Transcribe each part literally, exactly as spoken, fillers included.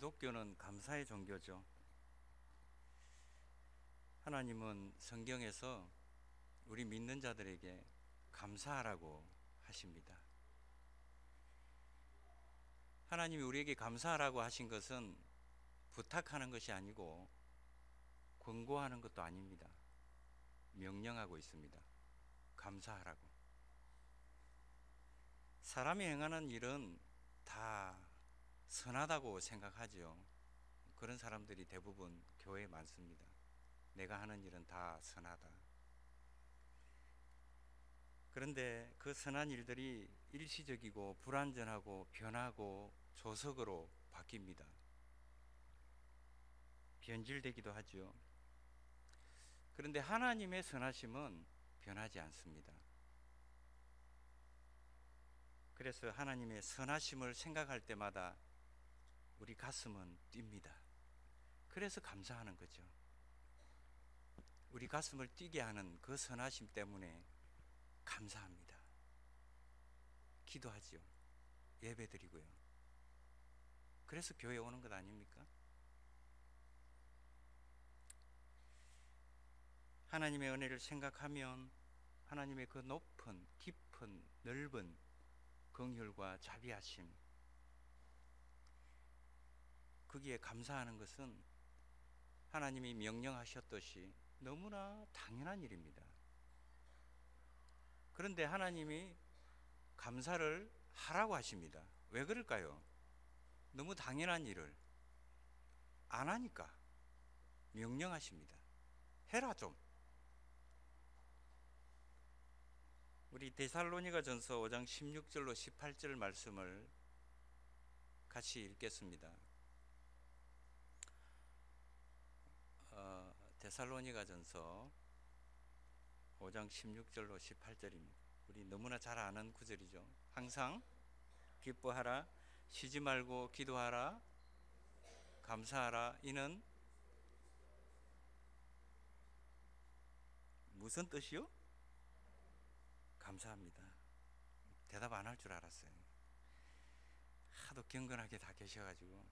기독교는 감사의 종교죠. 하나님은 성경에서 우리 믿는 자들에게 감사하라고 하십니다. 하나님이 우리에게 감사하라고 하신 것은 부탁하는 것이 아니고 권고하는 것도 아닙니다. 명령하고 있습니다. 감사하라고. 사람이 행하는 일은 다 선하다고 생각하죠. 그런 사람들이 대부분 교회에 많습니다. 내가 하는 일은 다 선하다. 그런데 그 선한 일들이 일시적이고 불완전하고 변하고 조석으로 바뀝니다. 변질되기도 하죠. 그런데 하나님의 선하심은 변하지 않습니다. 그래서 하나님의 선하심을 생각할 때마다 우리 가슴은 뜁니다. 그래서 감사하는 거죠. 우리 가슴을 뛰게 하는 그 선하심 때문에 감사합니다. 기도하지요. 예배드리고요. 그래서 교회에 오는 것 아닙니까? 하나님의 은혜를 생각하면 하나님의 그 높은, 깊은, 넓은 긍휼과 자비하심, 거기에 감사하는 것은 하나님이 명령하셨듯이 너무나 당연한 일입니다. 그런데 하나님이 감사를 하라고 하십니다. 왜 그럴까요? 너무 당연한 일을 안 하니까 명령하십니다. 해라 좀. 우리 데살로니가 전서 오 장 십육 절로 십팔 절 말씀을 같이 읽겠습니다. 어, 데살로니가 전서 오 장 십육 절로 십팔 절입니다. 우리 너무나 잘 아는 구절이죠. 항상 기뻐하라, 쉬지 말고 기도하라, 감사하라. 이는 무슨 뜻이요? 감사합니다. 대답 안 할 줄 알았어요. 하도 경건하게 다 계셔가지고.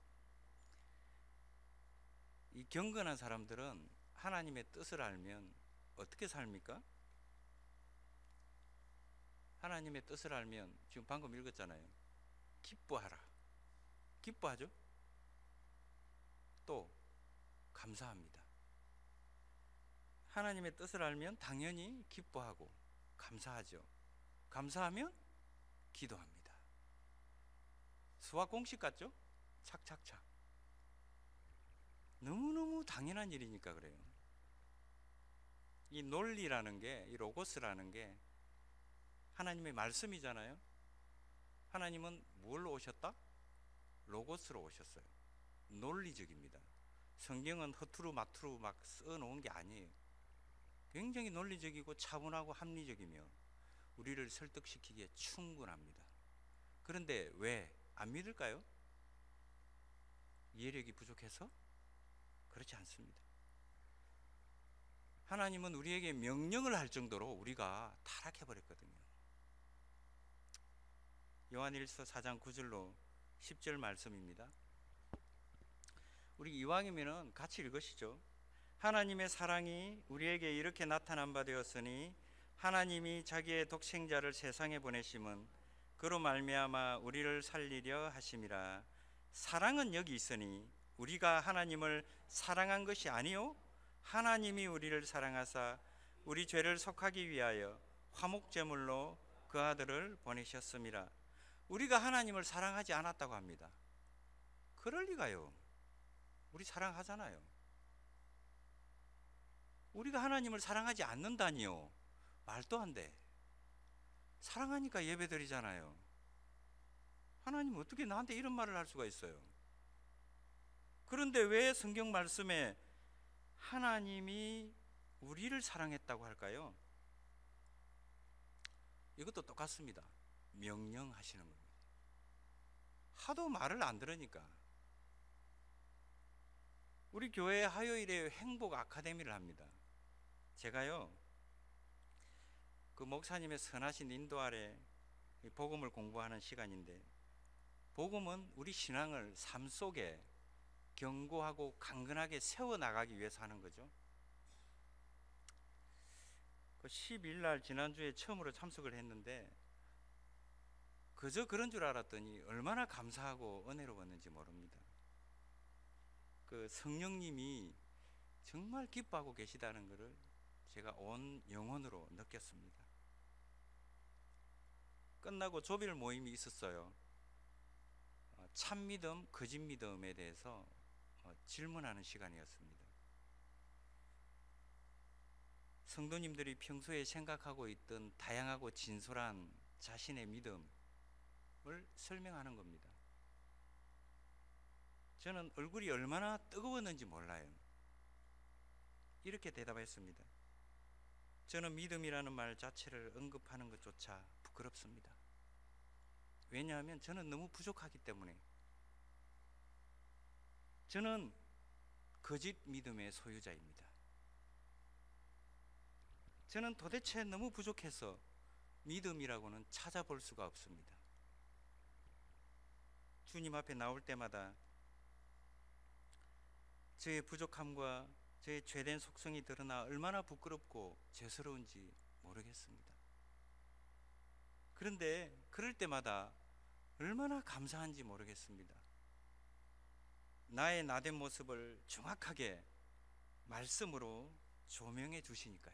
이 경건한 사람들은 하나님의 뜻을 알면 어떻게 삽니까? 하나님의 뜻을 알면 지금 방금 읽었잖아요. 기뻐하라. 기뻐하죠? 또 감사합니다. 하나님의 뜻을 알면 당연히 기뻐하고 감사하죠. 감사하면 기도합니다. 수학 공식 같죠? 착착착. 너무너무 당연한 일이니까 그래요. 이 논리라는 게, 이 로고스라는 게 하나님의 말씀이잖아요. 하나님은 뭘로 오셨다? 로고스로 오셨어요. 논리적입니다. 성경은 허투루 마투루 막 써놓은 게 아니에요. 굉장히 논리적이고 차분하고 합리적이며 우리를 설득시키기에 충분합니다. 그런데 왜 안 믿을까요? 이해력이 부족해서? 그렇지 않습니다. 하나님은 우리에게 명령을 할 정도로 우리가 타락해버렸거든요. 요한일서 사 장 구 절로 십 절 말씀입니다. 우리 이왕이면 같이 읽으시죠. 하나님의 사랑이 우리에게 이렇게 나타난 바 되었으니 하나님이 자기의 독생자를 세상에 보내심은 그로 말미암아 우리를 살리려 하심이라. 사랑은 여기 있으니 우리가 하나님을 사랑한 것이 아니요 하나님이 우리를 사랑하사 우리 죄를 속하기 위하여 화목제물로 그 아들을 보내셨음이라. 우리가 하나님을 사랑하지 않았다고 합니다. 그럴 리가요. 우리 사랑하잖아요. 우리가 하나님을 사랑하지 않는다니요. 말도 안 돼. 사랑하니까 예배 드리잖아요. 하나님 어떻게 나한테 이런 말을 할 수가 있어요? 그런데 왜 성경 말씀에 하나님이 우리를 사랑했다고 할까요? 이것도 똑같습니다. 명령하시는 겁니다. 하도 말을 안 들으니까. 우리 교회 화요일에 행복 아카데미를 합니다. 제가요, 그 목사님의 선하신 인도 아래 복음을 공부하는 시간인데, 복음은 우리 신앙을 삶 속에 견고하고 강건하게 세워나가기 위해서 하는 거죠. 그 십일 일 날 지난주에 처음으로 참석을 했는데 그저 그런 줄 알았더니 얼마나 감사하고 은혜로웠는지 모릅니다. 그 성령님이 정말 기뻐하고 계시다는 것을 제가 온 영혼으로 느꼈습니다. 끝나고 조별 모임이 있었어요. 참 믿음, 거짓 믿음에 대해서 질문하는 시간이었습니다. 성도님들이 평소에 생각하고 있던 다양하고 진솔한 자신의 믿음을 설명하는 겁니다. 저는 얼굴이 얼마나 뜨거웠는지 몰라요. 이렇게 대답했습니다. 저는 믿음이라는 말 자체를 언급하는 것조차 부끄럽습니다. 왜냐하면 저는 너무 부족하기 때문에. 저는 거짓 믿음의 소유자입니다. 저는 도대체 너무 부족해서 믿음이라고는 찾아볼 수가 없습니다. 주님 앞에 나올 때마다 저의 부족함과 저의 죄된 속성이 드러나 얼마나 부끄럽고 죄스러운지 모르겠습니다. 그런데 그럴 때마다 얼마나 감사한지 모르겠습니다. 나의 나된 모습을 정확하게 말씀으로 조명해 주시니까요.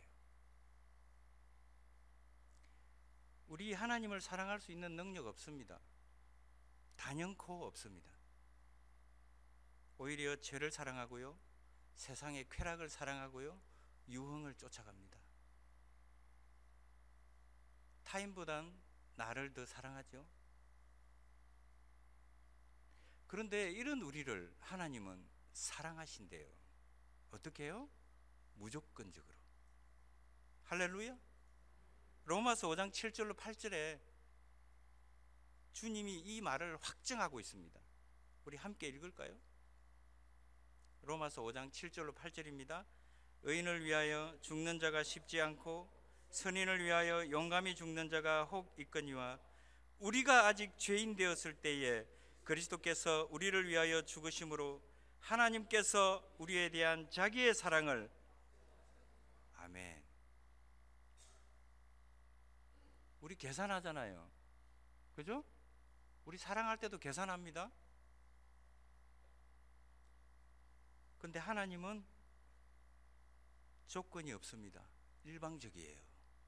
우리 하나님을 사랑할 수 있는 능력 없습니다. 단연코 없습니다. 오히려 죄를 사랑하고요, 세상의 쾌락을 사랑하고요, 유흥을 쫓아갑니다. 타인보단 나를 더 사랑하죠. 그런데 이런 우리를 하나님은 사랑하신대요. 어떻게 해요? 무조건적으로. 할렐루야. 로마서 오 장 칠 절로 팔 절에 주님이 이 말을 확증하고 있습니다. 우리 함께 읽을까요? 로마서 오 장 칠 절로 팔 절입니다. 의인을 위하여 죽는 자가 쉽지 않고 선인을 위하여 용감히 죽는 자가 혹 있거니와 우리가 아직 죄인 되었을 때에 그리스도께서 우리를 위하여 죽으심으로 하나님께서 우리에 대한 자기의 사랑을, 아멘. 우리 계산하잖아요. 그죠? 우리 사랑할 때도 계산합니다. 근데 하나님은 조건이 없습니다. 일방적이에요.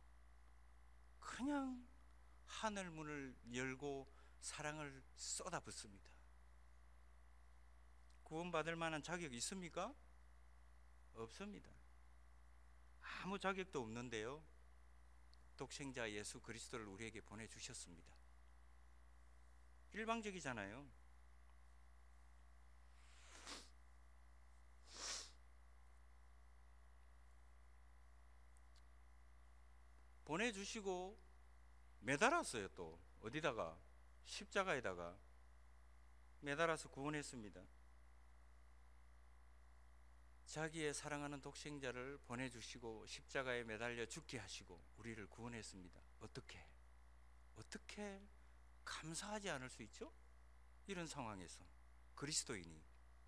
그냥 하늘 문을 열고 사랑을 쏟아붓습니다. 구원받을 만한 자격이 있습니까? 없습니다. 아무 자격도 없는데요, 독생자 예수 그리스도를 우리에게 보내주셨습니다. 일방적이잖아요. 보내주시고 매달았어요. 또 어디다가? 십자가에다가 매달아서 구원했습니다. 자기의 사랑하는 독생자를 보내주시고 십자가에 매달려 죽게 하시고 우리를 구원했습니다. 어떻게? 어떻게 감사하지 않을 수 있죠? 이런 상황에서 그리스도인이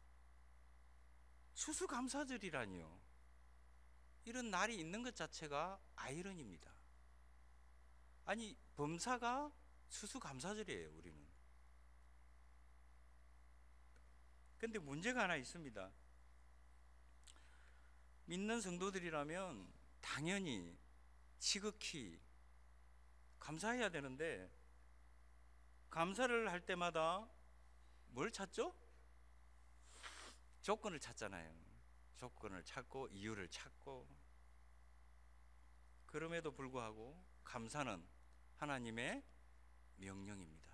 추수감사절이라니요. 이런 날이 있는 것 자체가 아이러니입니다. 아니, 범사가 추수감사절이에요. 우리는. 근데 문제가 하나 있습니다. 믿는 성도들이라면 당연히 지극히 감사해야 되는데 감사를 할 때마다 뭘 찾죠? 조건을 찾잖아요. 조건을 찾고 이유를 찾고. 그럼에도 불구하고 감사는 하나님의 명령입니다.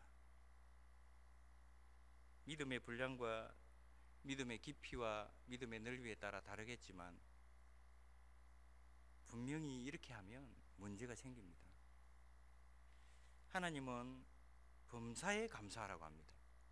믿음의 분량과 믿음의 깊이와 믿음의 넓이에 따라 다르겠지만 분명히 이렇게 하면 문제가 생깁니다. 하나님은 범사에 감사하라고 합니다.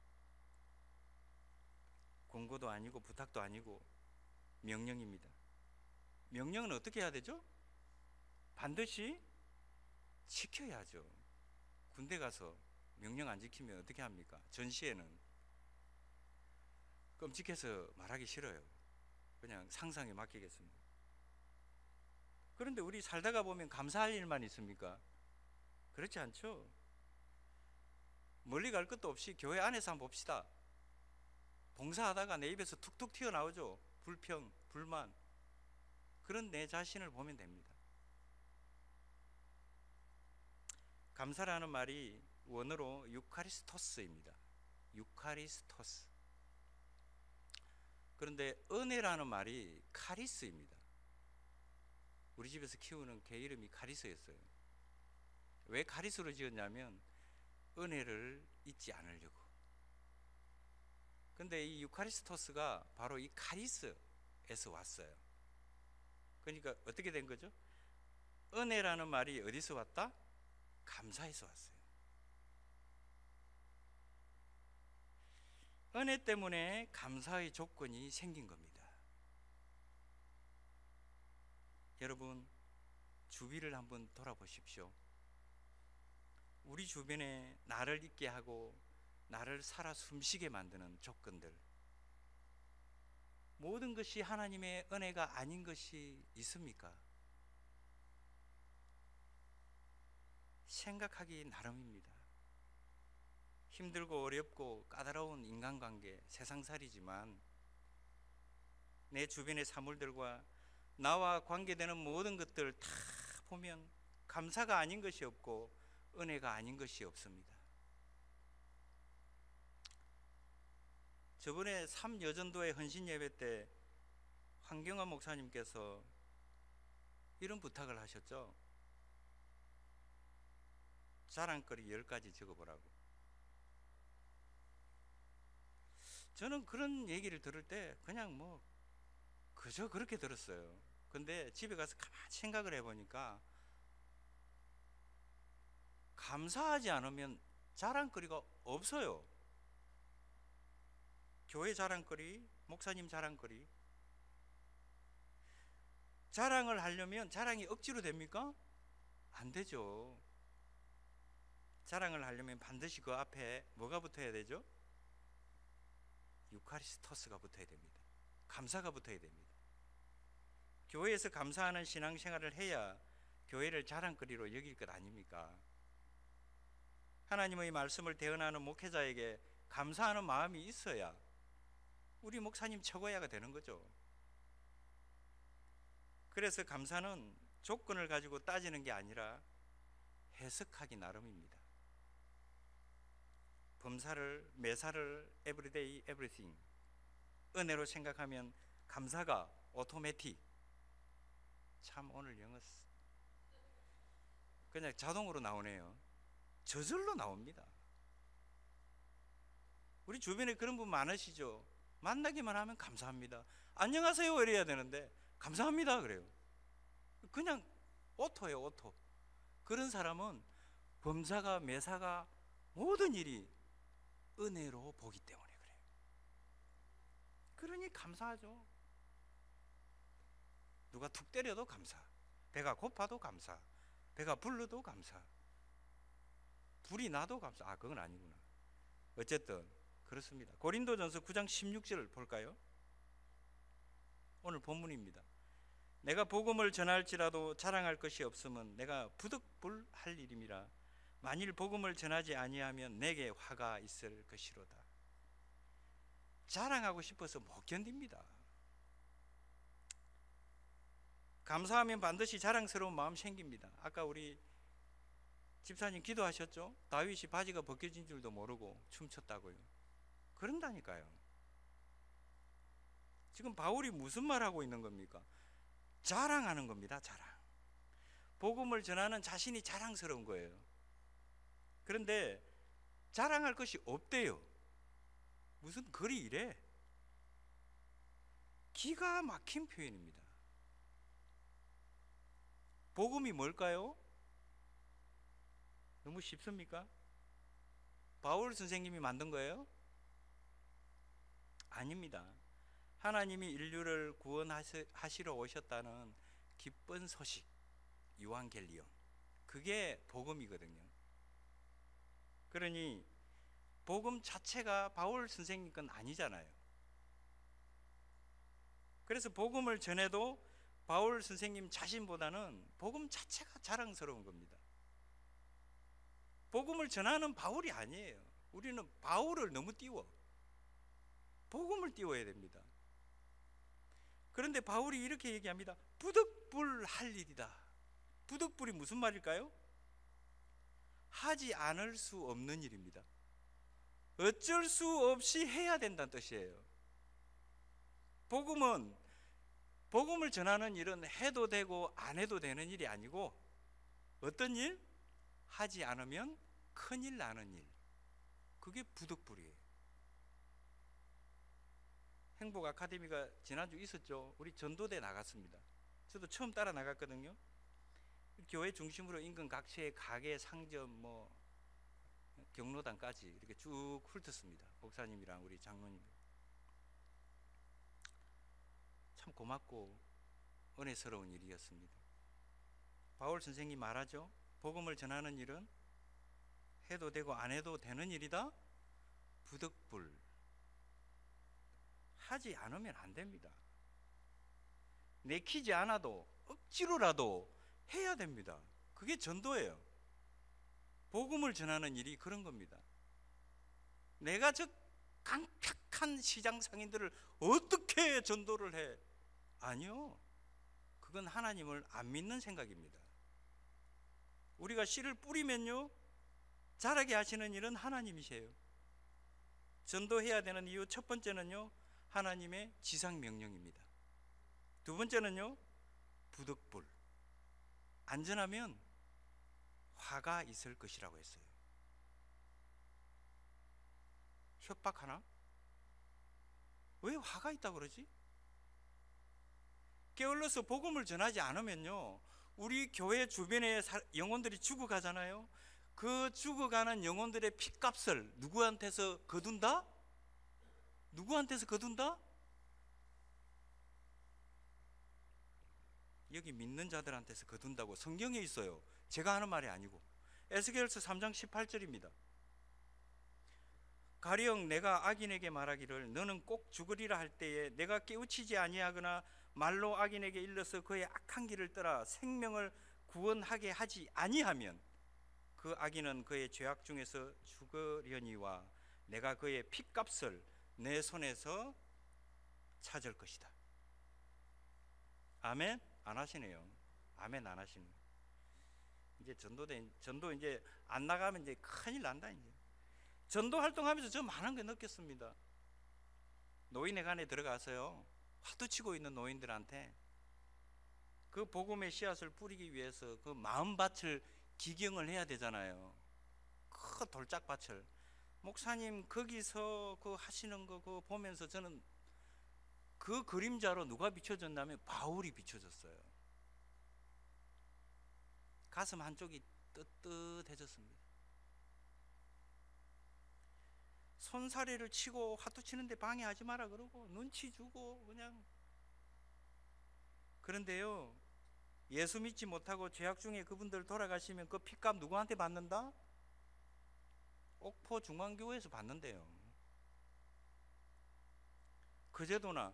공고도 아니고 부탁도 아니고 명령입니다. 명령은 어떻게 해야 되죠? 반드시 지켜야죠. 군대 가서 명령 안 지키면 어떻게 합니까? 전시에는 끔찍해서 말하기 싫어요. 그냥 상상에 맡기겠습니다. 그런데 우리 살다가 보면 감사할 일만 있습니까? 그렇지 않죠? 멀리 갈 것도 없이 교회 안에서 한번 봅시다. 봉사하다가 내 입에서 툭툭 튀어나오죠. 불평, 불만. 그런 내 자신을 보면 됩니다. 감사라는 말이 원어로 유카리스토스입니다. 유카리스토스. 그런데 은혜라는 말이 카리스입니다. 우리 집에서 키우는 개 이름이 카리스였어요. 왜 카리스로 지었냐면 은혜를 잊지 않으려고. 근데 이 유카리스토스가 바로 이 카리스에서 왔어요. 그러니까 어떻게 된 거죠? 은혜라는 말이 어디서 왔다? 감사에서 왔어요. 은혜 때문에 감사의 조건이 생긴 겁니다. 여러분, 주위를 한번 돌아보십시오. 우리 주변에 나를 있게 하고 나를 살아 숨쉬게 만드는 조건들, 모든 것이 하나님의 은혜가 아닌 것이 있습니까? 생각하기 나름입니다. 힘들고 어렵고 까다로운 인간관계, 세상살이지만 내 주변의 사물들과 나와 관계되는 모든 것들 다 보면 감사가 아닌 것이 없고 은혜가 아닌 것이 없습니다. 저번에 삼여전도회 헌신예배 때 황경화 목사님께서 이런 부탁을 하셨죠. 자랑거리 열 가지 적어보라고. 저는 그런 얘기를 들을 때 그냥 뭐 그저 그렇게 들었어요. 근데 집에 가서 가만히 생각을 해보니까 감사하지 않으면 자랑거리가 없어요. 교회 자랑거리, 목사님 자랑거리. 자랑을 하려면 자랑이 억지로 됩니까? 안 되죠. 자랑을 하려면 반드시 그 앞에 뭐가 붙어야 되죠? 유카리스토스가 붙어야 됩니다. 감사가 붙어야 됩니다. 교회에서 감사하는 신앙생활을 해야 교회를 자랑거리로 여길 것 아닙니까? 하나님의 말씀을 대언하는 목회자에게 감사하는 마음이 있어야 우리 목사님 최고야가 되는 거죠. 그래서 감사는 조건을 가지고 따지는 게 아니라 해석하기 나름입니다. 범사를, 매사를 everyday, everything 은혜로 생각하면 감사가 오토매틱. 참 오늘 영어 그냥 자동으로 나오네요. 저절로 나옵니다. 우리 주변에 그런 분 많으시죠? 만나기만 하면 감사합니다. 안녕하세요 이래야 되는데 감사합니다 그래요. 그냥 오토예요, 오토. 그런 사람은 범사가 매사가 모든 일이 은혜로 보기 때문에 그래요. 그러니 감사하죠. 누가 툭 때려도 감사, 배가 고파도 감사, 배가 불러도 감사, 불이 나도 감사. 아, 그건 아니구나. 어쨌든 그렇습니다. 고린도전서 구 장 십육 절 볼까요? 오늘 본문입니다. 내가 복음을 전할지라도 자랑할 것이 없으면 내가 부득불할 일임이라. 만일 복음을 전하지 아니하면 내게 화가 있을 것이로다. 자랑하고 싶어서 못 견딥니다. 감사하면 반드시 자랑스러운 마음 생깁니다. 아까 우리 집사님 기도하셨죠? 다윗이 바지가 벗겨진 줄도 모르고 춤췄다고요. 그런다니까요. 지금 바울이 무슨 말하고 있는 겁니까? 자랑하는 겁니다. 자랑. 복음을 전하는 자신이 자랑스러운 거예요. 그런데 자랑할 것이 없대요. 무슨 글이 이래? 기가 막힌 표현입니다. 복음이 뭘까요? 너무 쉽습니까? 바울 선생님이 만든 거예요? 아닙니다. 하나님이 인류를 구원하시러 오셨다는 기쁜 소식, 유앙겔리온. 그게 복음이거든요. 그러니 복음 자체가 바울 선생님 건 아니잖아요. 그래서 복음을 전해도 바울 선생님 자신보다는 복음 자체가 자랑스러운 겁니다. 복음을 전하는 바울이 아니에요. 우리는 바울을 너무 띄워. 복음을 띄워야 됩니다. 그런데 바울이 이렇게 얘기합니다. 부득불할 일이다. 부득불이 무슨 말일까요? 하지 않을 수 없는 일입니다. 어쩔 수 없이 해야 된다는 뜻이에요. 복음은, 복음을 전하는 일은 해도 되고 안 해도 되는 일이 아니고 어떤 일? 하지 않으면 큰일 나는 일. 그게 부득불이에요. 행복 아카데미가 지난주 있었죠. 우리 전도대 나갔습니다. 저도 처음 따라 나갔거든요. 교회 중심으로 인근 각지의 가게, 상점, 뭐 경로당까지 이렇게 쭉 훑었습니다. 목사님이랑 우리 장로님. 참 고맙고 은혜스러운 일이었습니다. 바울 선생님 말하죠. 복음을 전하는 일은 해도 되고 안 해도 되는 일이다. 부득불. 하지 않으면 안 됩니다. 내키지 않아도 억지로라도 해야 됩니다. 그게 전도예요. 복음을 전하는 일이 그런 겁니다. 내가 저 강력한 시장 상인들을 어떻게 전도를 해? 아니요. 그건 하나님을 안 믿는 생각입니다. 우리가 씨를 뿌리면요, 자라게 하시는 일은 하나님이세요. 전도해야 되는 이유 첫 번째는요, 하나님의 지상 명령입니다. 두 번째는요, 부득불. 안전하면 화가 있을 것이라고 했어요. 협박하나? 왜 화가 있다고 그러지? 게을러서 복음을 전하지 않으면요, 우리 교회 주변에 영혼들이 죽어가잖아요. 그 죽어가는 영혼들의 핏값을 누구한테서 거둔다? 누구한테서 거둔다? 여기 믿는 자들한테서 거둔다고 성경에 있어요. 제가 하는 말이 아니고. 에스겔서 삼 장 십팔 절입니다. 가령 내가 악인에게 말하기를 너는 꼭 죽으리라 할 때에 내가 깨우치지 아니하거나 말로 악인에게 일러서 그의 악한 길을 떠나 생명을 구원하게 하지 아니하면 그 악인은 그의 죄악 중에서 죽으려니와 내가 그의 핏값을 내 손에서 찾을 것이다. 아멘? 안 하시네요. 아멘 안 하시네. 이제 전도대 전도 이제 안 나가면 이제 큰일 난다. 이제 전도 활동하면서 저 많은 걸 느꼈습니다. 노인회관에 들어가서요, 화두치고 있는 노인들한테 그 복음의 씨앗을 뿌리기 위해서 그 마음밭을 기경을 해야 되잖아요. 그 돌짝밭을. 목사님 거기서 그 하시는 거 그거 보면서 저는 그 그림자로 누가 비춰졌냐면 바울이 비춰졌어요. 가슴 한쪽이 뜨뜻해졌습니다. 손사래를 치고 화투 치는데 방해하지 마라 그러고 눈치 주고 그냥. 그런데요, 예수 믿지 못하고 죄악 중에 그분들 돌아가시면 그 핏값 누구한테 받는다? 옥포 중앙교회에서 받는데요. 그제도나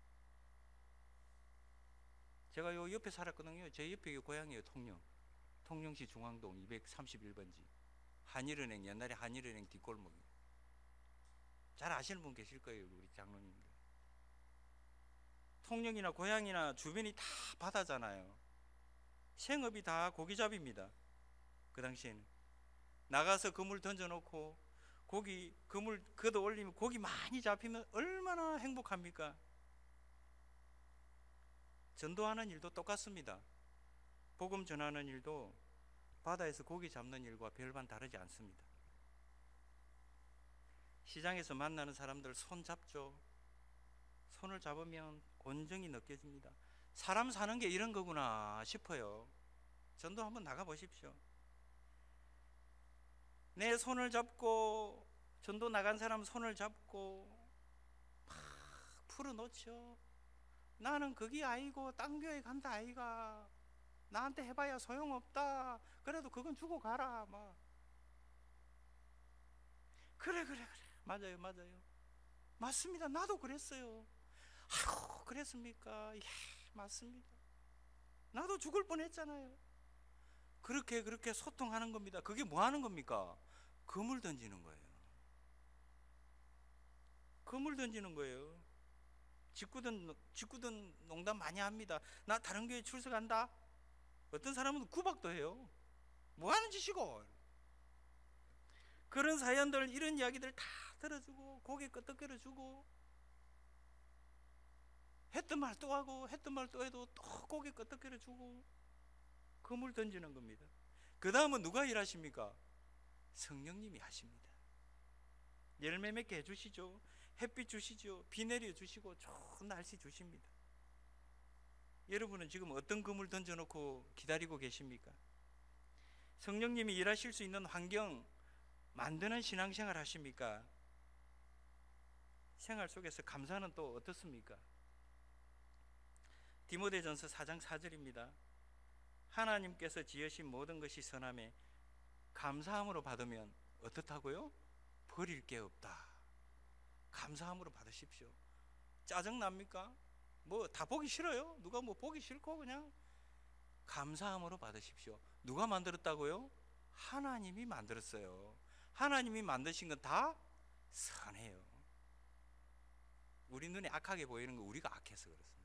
제가 요 옆에 살았거든요. 제 옆에 고향이에요. 통영. 통영시 중앙동 이백삼십일 번지 한일은행, 옛날에 한일은행 뒷골목이. 잘 아시는 분 계실 거예요, 우리 장로님들. 통영이나 고향이나 주변이 다 바다잖아요. 생업이 다 고기잡이입니다. 그 당시에는 나가서 그물 던져놓고 고기 그물 걷어 올리면 고기 많이 잡히면 얼마나 행복합니까? 전도하는 일도 똑같습니다. 복음 전하는 일도 바다에서 고기 잡는 일과 별반 다르지 않습니다. 시장에서 만나는 사람들 손 잡죠. 손을 잡으면 온정이 느껴집니다. 사람 사는 게 이런 거구나 싶어요. 전도 한번 나가 보십시오. 내 손을 잡고 전도 나간 사람 손을 잡고 막 풀어놓죠. 나는 거기 아이고 딴 교회 간다 아이가. 나한테 해봐야 소용없다. 그래도 그건 주고 가라. 막. 그래 그래 그래 맞아요 맞아요 맞습니다. 나도 그랬어요. 아유, 그랬습니까? 예, 맞습니다. 나도 죽을 뻔했잖아요. 그렇게 그렇게 소통하는 겁니다. 그게 뭐 하는 겁니까? 금을 던지는 거예요. 금을 던지는 거예요. 직구든 직구든 농담 많이 합니다. 나 다른 교회 출석한다. 어떤 사람은 구박도 해요. 뭐 하는 짓이고. 그런 사연들, 이런 이야기들 다 들어주고 고개 끄덕거려주고 했던 말 또 하고 했던 말 또 해도 또 고개 끄덕거려주고 금을 던지는 겁니다. 그 다음은 누가 일하십니까? 성령님이 하십니다. 열매 맺게 해주시죠. 햇빛 주시죠. 비 내려주시고 좋은 날씨 주십니다. 여러분은 지금 어떤 금을 던져놓고 기다리고 계십니까? 성령님이 일하실 수 있는 환경 만드는 신앙생활 하십니까? 생활 속에서 감사는 또 어떻습니까? 디모데전서 사 장 사 절입니다. 하나님께서 지으신 모든 것이 선함에 감사함으로 받으면 어떻다고요? 버릴 게 없다. 감사함으로 받으십시오. 짜증납니까? 뭐 다 보기 싫어요? 누가 뭐 보기 싫고 그냥 감사함으로 받으십시오. 누가 만들었다고요? 하나님이 만들었어요. 하나님이 만드신 건 다 선해요. 우리 눈에 악하게 보이는 거 우리가 악해서 그렇습니다.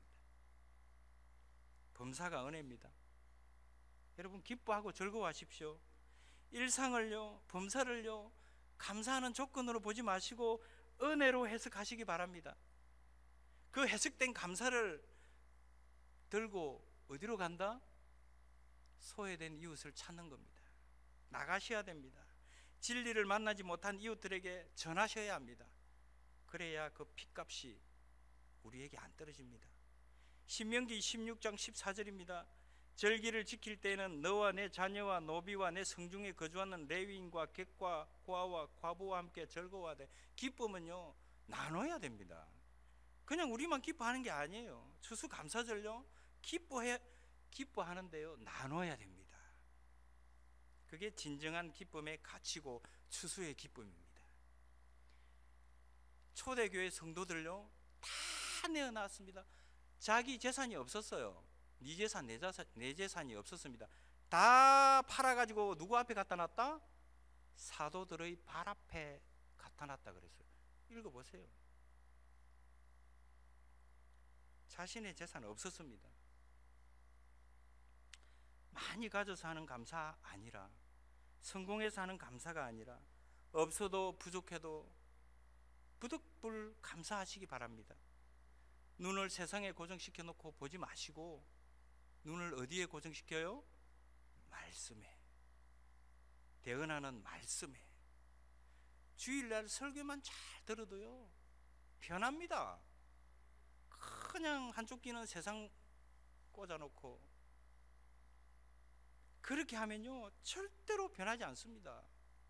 범사가 은혜입니다. 여러분 기뻐하고 즐거워하십시오. 일상을요, 범사를요, 감사하는 조건으로 보지 마시고 은혜로 해석하시기 바랍니다. 그 해석된 감사를 들고 어디로 간다? 소외된 이웃을 찾는 겁니다. 나가셔야 됩니다. 진리를 만나지 못한 이웃들에게 전하셔야 합니다. 그래야 그 핏값이 우리에게 안 떨어집니다. 신명기 십육 장 십사 절입니다. 절기를 지킬 때에는 너와 내 자녀와 노비와 내 성중에 거주하는 레위인과 객과 고아와 과부와 함께 즐거워하되. 기쁨은요 나눠야 됩니다. 그냥 우리만 기뻐하는 게 아니에요. 추수감사절요 기뻐해 기뻐하는데요 나눠야 됩니다. 그게 진정한 기쁨의 가치고 추수의 기쁨입니다. 초대교회 성도들요 다 내어놨습니다. 자기 재산이 없었어요. 네 재산, 내 재산, 내 재산이 없었습니다. 다 팔아가지고 누구 앞에 갖다 놨다? 사도들의 발 앞에 갖다 놨다 그랬어요. 읽어보세요. 자신의 재산 없었습니다. 많이 가져서 하는 감사 아니라, 성공해서 하는 감사가 아니라, 없어도 부족해도 부득불 감사하시기 바랍니다. 눈을 세상에 고정시켜 놓고 보지 마시고 눈을 어디에 고정시켜요? 말씀에, 대언하는 말씀에. 주일날 설교만 잘 들어도요 변합니다. 그냥 한쪽 귀는 세상 꽂아놓고 그렇게 하면요 절대로 변하지 않습니다.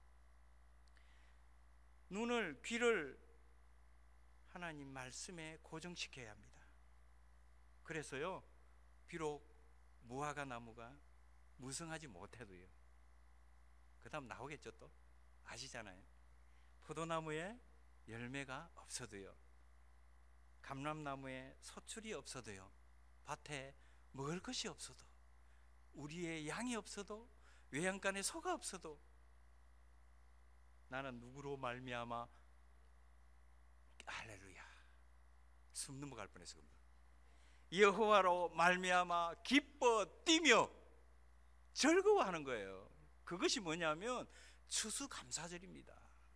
눈을, 귀를 하나님 말씀에 고정시켜야 합니다. 그래서요 비록 무화과 나무가 무성하지 못해도요, 그 다음 나오겠죠. 또 아시잖아요. 포도나무에 열매가 없어도요, 감람나무에 소출이 없어도요, 밭에 먹을 것이 없어도, 우리의 양이 없어도, 외양간에 소가 없어도 나는 누구로 말미암아, 할렐루야, 숨 넘어갈 뻔했어. 여호와로 말미암아 기뻐 뛰며 즐거워하는 거예요. 그것이 뭐냐면 추수감사절입니다.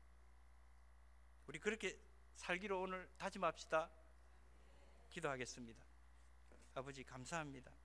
우리 그렇게 살기로 오늘 다짐합시다. 기도하겠습니다. 아버지 감사합니다.